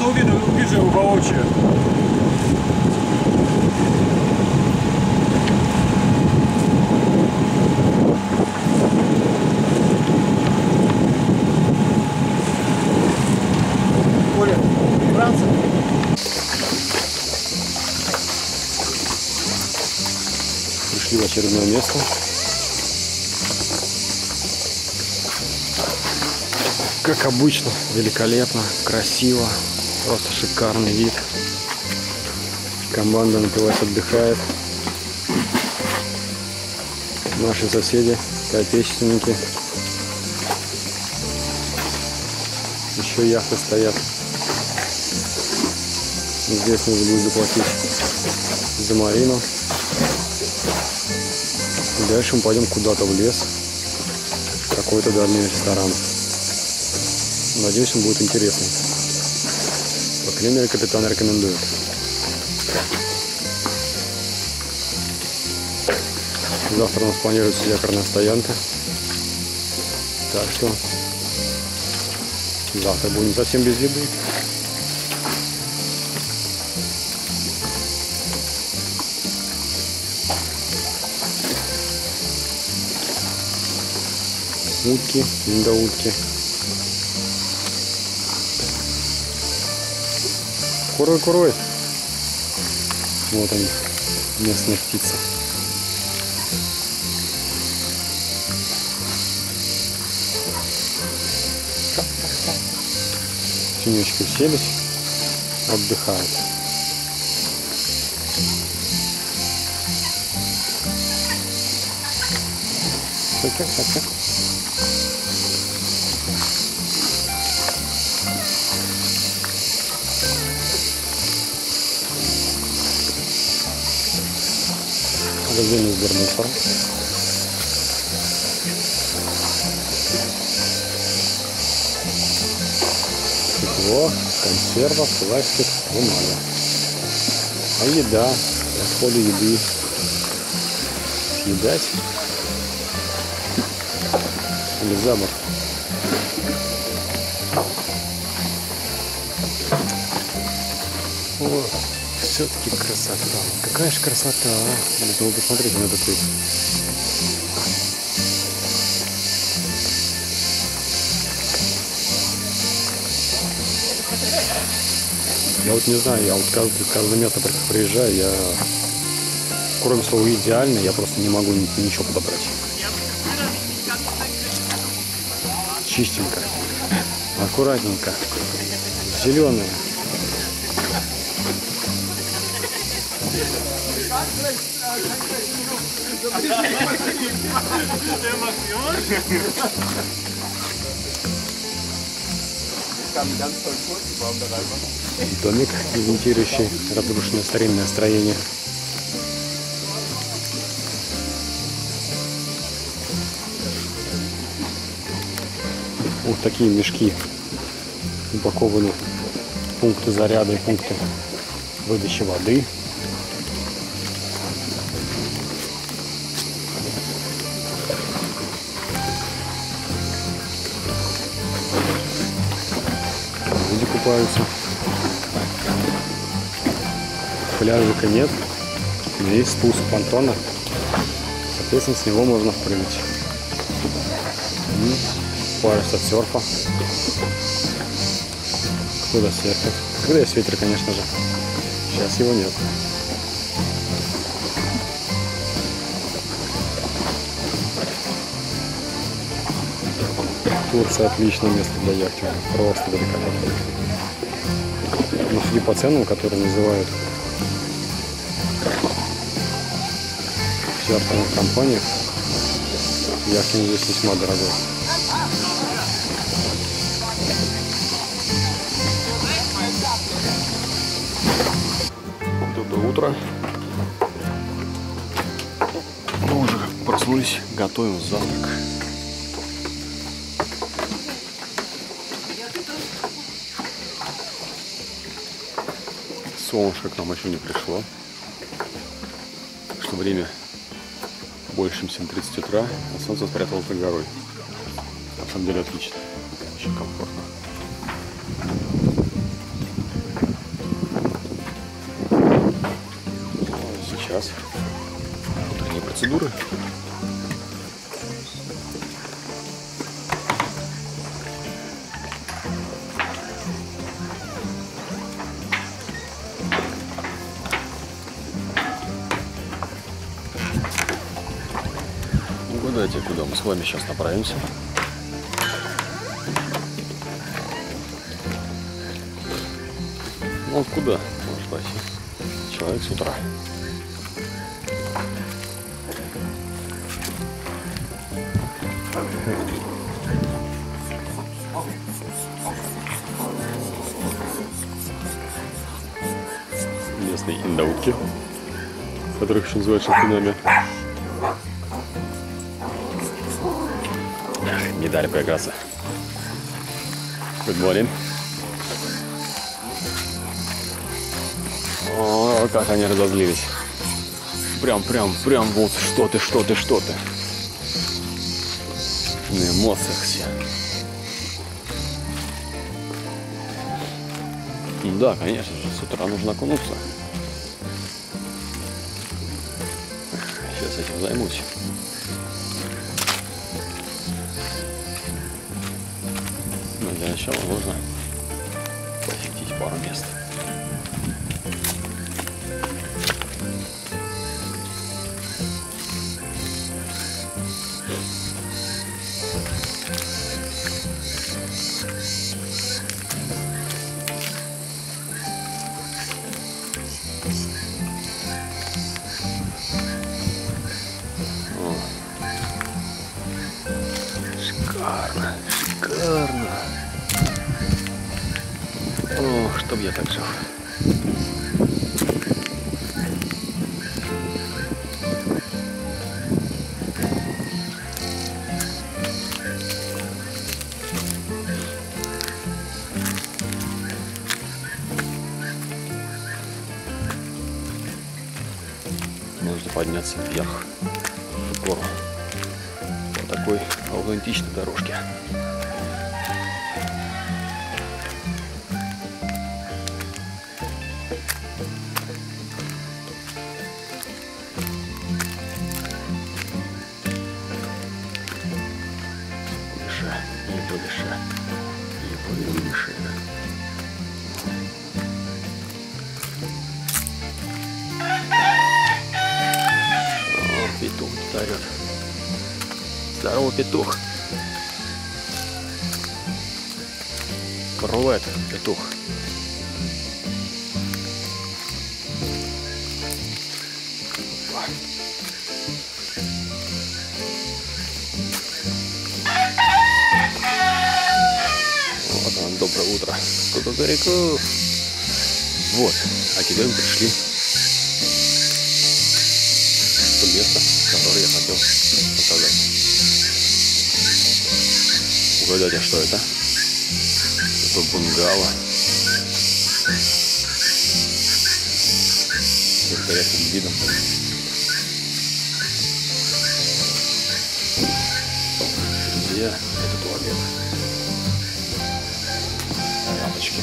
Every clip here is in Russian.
увижу его воочию. Пришли в очередное место. Как обычно, великолепно, красиво, просто шикарный вид. Команда напилась, отдыхает. Наши соседи, соотечественники. Еще яхты стоят. Здесь нужно будет заплатить за марину. И дальше мы пойдем куда-то в лес. Какой-то дальний ресторан. Надеюсь, он будет интересный. По крайней мере, капитан рекомендует. Завтра у нас планируется якорная стоянка. Так что завтра будем совсем без еды. Утки, индоутки. Курой, курой. Вот они, местные птицы. Тенечки уселись, отдыхают. Так. Магазин Сбермусор. Стекло, консерва, пластик, бумага. А еда, отходы еды съедать или за борт. О, все-таки красота. Какая же красота, а? Нужно посмотреть на этот вид. Я вот не знаю, я вот каждый место приезжаю, я кроме слова идеально, я просто не могу ничего подобрать. Чистенько, аккуратненько, зеленое. Домик, имитирующий разрушенное старинное строение. Вот такие мешки упакованы в пункты заряда и пункты выдачи воды. Люди купаются. Пляжика нет, но есть спуск понтона, соответственно, с него можно прыгать. Пояс от серфа. Кто-то серфит. Когда есть ветер, конечно же. Сейчас его нет. Турция отличное место для яхтинга. Просто великолепно. Но судя по ценам, которые называют в яхтенных компаниях, яхтинг здесь весьма дорогой. Доброе утро. Мы уже проснулись, готовим завтрак. Солнышко к нам еще не пришло. Что время больше, чем 7:30 утра, а солнце спряталось за горой. На самом деле отлично, очень комфортно. процедуры. Угадайте, куда мы с вами сейчас направимся. Ну вот куда может пойти человек с утра? Местные индаутки, которых еще называют шахтунами. Не дали поиграться. Good morning. О, как они разозлились. Прям, вот что ты. На эмоциях все. Да, конечно же, с утра нужно окунуться. Сейчас этим займусь. Но для начала нужно посетить пару мест. Шикарно. О, чтоб я так жил. Нужно подняться вверх, в гору, по такой аутентичной дорожке. И выше. О, петух орет. Здорово, петух. Привет, петух. Доброе утро. Кукурику. Вот. А теперь мы пришли в то место, которое я хотел показать. Угадайте, что это? Это бунгало. С великолепным видом. Друзья, это туалет. Лампочки.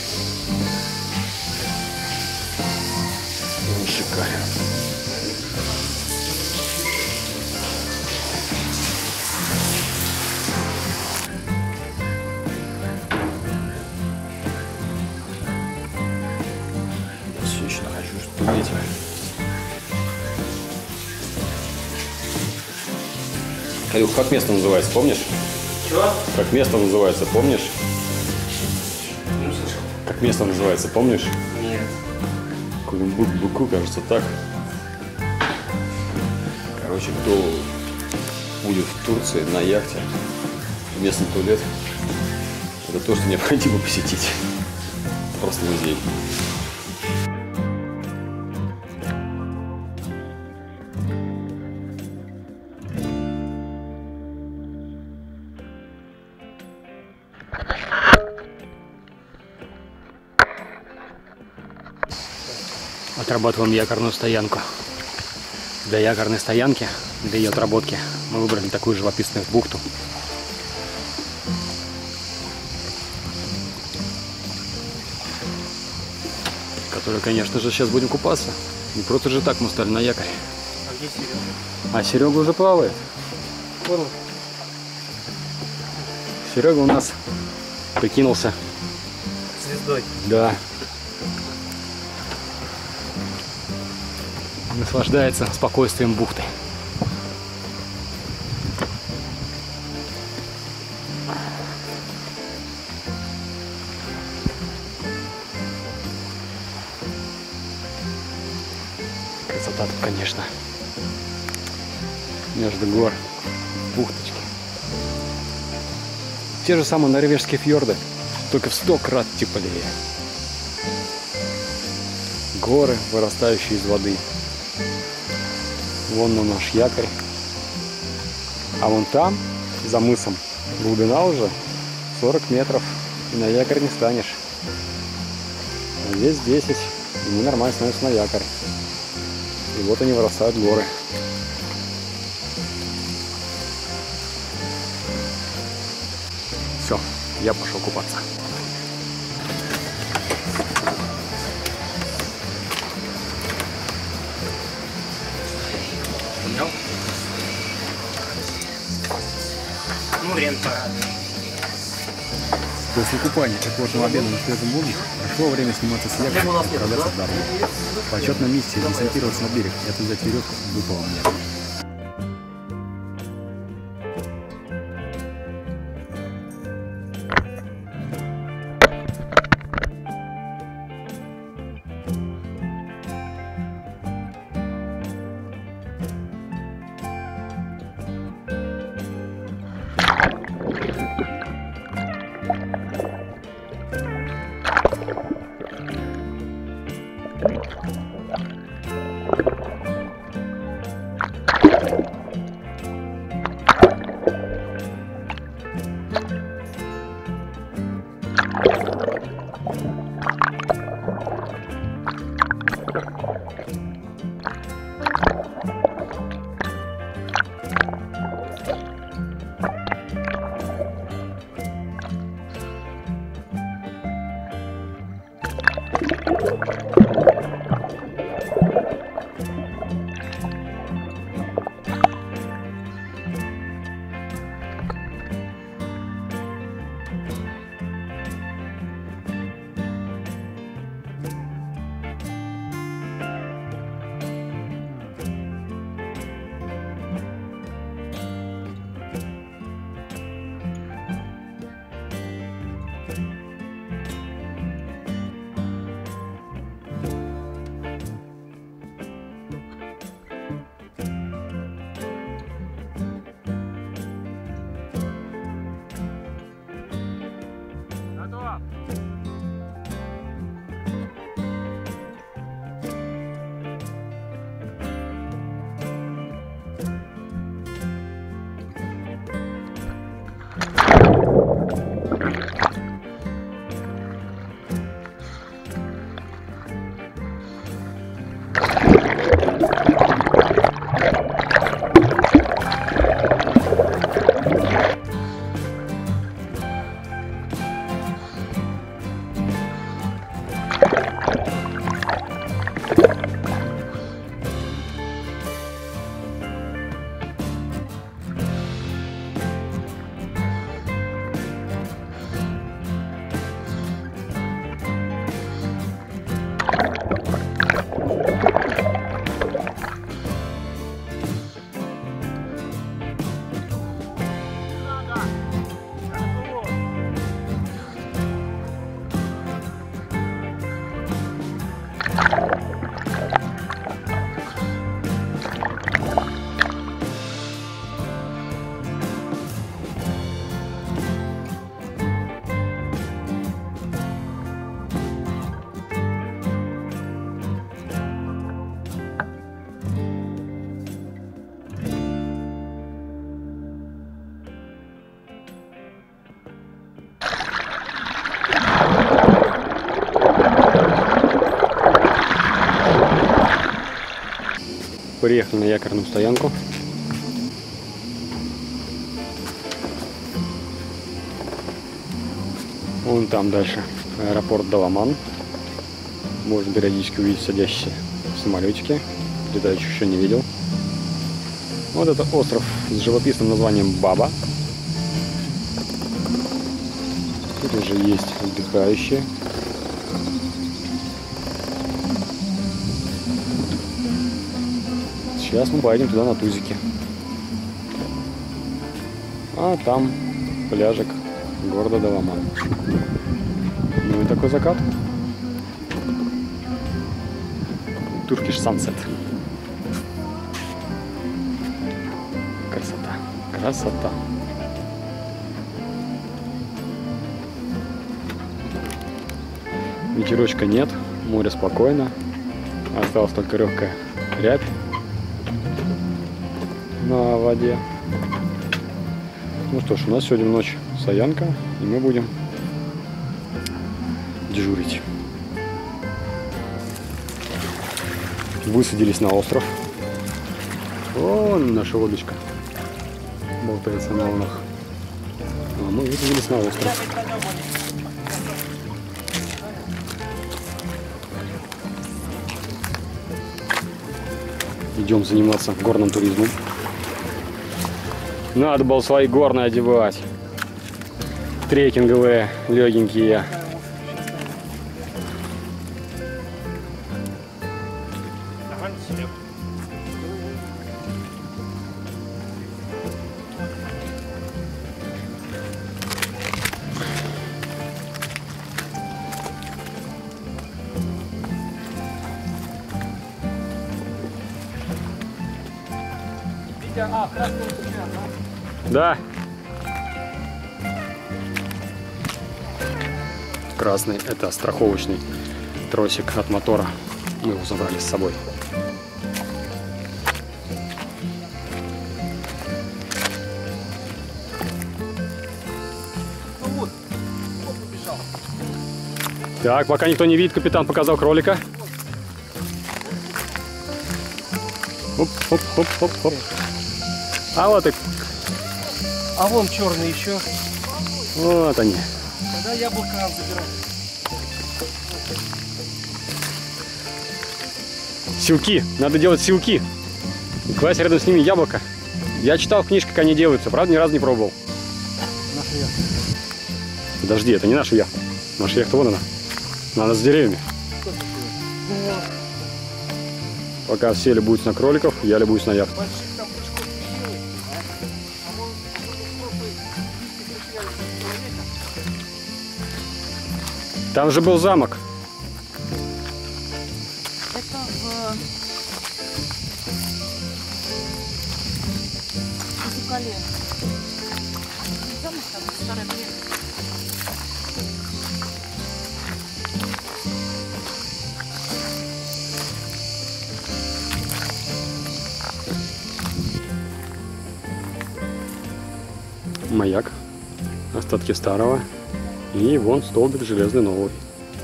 Он шикарен. Я все еще нахожусь в туалете. Калюх, как место называется, помнишь? Чего? Как место называется, помнишь? Как место называется, помнишь? Нет. Кулумбук-буку, кажется, так. Короче, кто будет в Турции на яхте, местный туалет, это то, что необходимо посетить. Просто музей. Отрабатываем якорную стоянку. Для якорной стоянки, для ее отработки мы выбрали такую живописную бухту. В которой, конечно же, сейчас будем купаться. Не просто же так мы стали на якорь. А где Серега? А Серега уже плавает. Понял? Серега у нас прикинулся. Звездой. Да. Наслаждается спокойствием бухты. Красота тут, конечно. Между гор, бухточки. Те же самые норвежские фьорды, только в 100 крат теплее. Горы, вырастающие из воды. Вон на наш якорь. А вон там, за мысом, глубина уже 40 метров. И на якорь не станешь. А здесь 10. И мы нормально становимся на якорь. И вот они вырастают горы. Все, я пошел купаться. Ну, рента. После купания и плотного обеда на свежем воздухе пришло время сниматься с якоря и отправляться в дорогу. В почетном месте десантироваться на берег и отвязать веревку выпало мне. Приехали на якорную стоянку. Вон там дальше аэропорт Даламан. Можно периодически увидеть садящиеся самолетики. Летающих еще не видел. Вот это остров с живописным названием Баба. Тут уже есть отдыхающие. Сейчас мы поедем туда на тузике. А там пляжик города Даламан. Ну и такой закат. Turkish Sunset. Красота. Красота. Ветерочка нет, море спокойно. Осталась только легкая рябь на воде. Ну что ж, у нас сегодня ночь стоянка, и мы будем дежурить. Высадились на остров. Вон наша лодочка болтается на волнах. А мы высадились на остров. Идем заниматься горным туризмом. Надо было свои горные одевать. Трекинговые, легенькие. Да. Красный — это страховочный тросик от мотора. Мы его забрали с собой. Так, пока никто не видит, капитан показал кролика. Оп, оп, оп, оп, оп. А вот и... А вон черный еще. Вот они. Тогда яблоко надо забирать. Силки. Надо делать силки. Класть рядом с ними яблоко. Я читал в книжке, как они делаются. Правда, ни разу не пробовал. Наша яхта. Подожди, это не наша яхта. Наша яхта вон она. Она с деревьями. Пока все любуются на кроликов, я любуюсь на яхту. Там же был замок. Это в Зукале. Замок там, старый дверь. Маяк. Остатки старого. И вон столбик железный новый.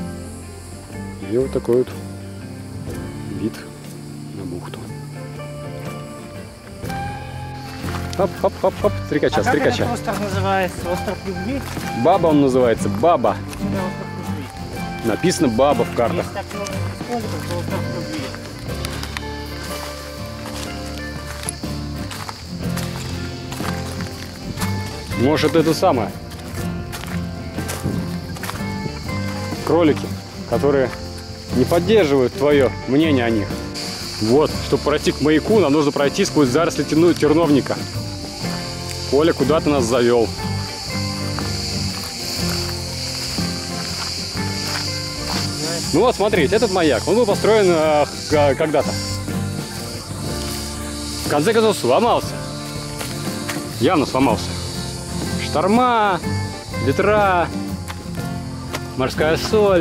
И вот такой вот вид на бухту. Хоп-хоп-хоп-хоп. Стрекача, стрекача. Как этот остров называется? Остров любви? Баба он называется. Баба. Сюда остров любви. Написано Баба в картах. Если так много сколиков, то остров любви. Может, это самое. Кролики, которые не поддерживают твое мнение о них. Вот, чтобы пройти к маяку, нам нужно пройти сквозь заросли терновника. Коля куда-то нас завел. Ну вот, смотрите, этот маяк, он был построен когда-то. В конце концов, сломался. Явно сломался. Шторма, ветра, морская соль.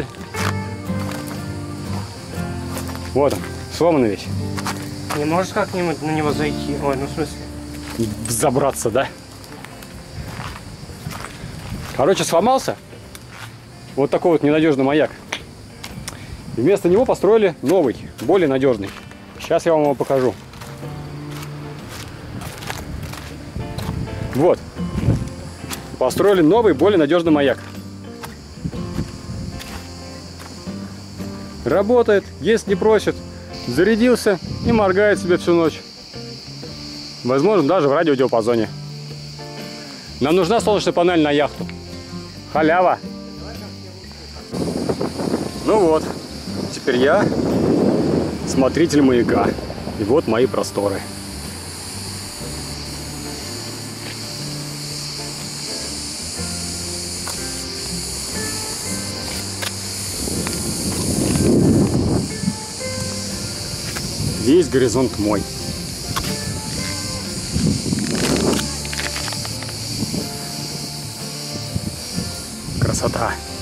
Вот он, сломанный весь. Не можешь как-нибудь на него зайти? Ой, ну в смысле? Забраться, да? Короче, сломался. Вот такой вот ненадежный маяк. И вместо него построили новый, более надежный. Сейчас я вам его покажу. Вот. Построили новый, более надежный маяк. Работает, есть не просит. Зарядился и моргает себе всю ночь. Возможно, даже в радиодиапазоне. Нам нужна солнечная панель на яхту. Халява. Ну вот, теперь я смотритель маяка. И вот мои просторы. Весь горизонт мой. Красота.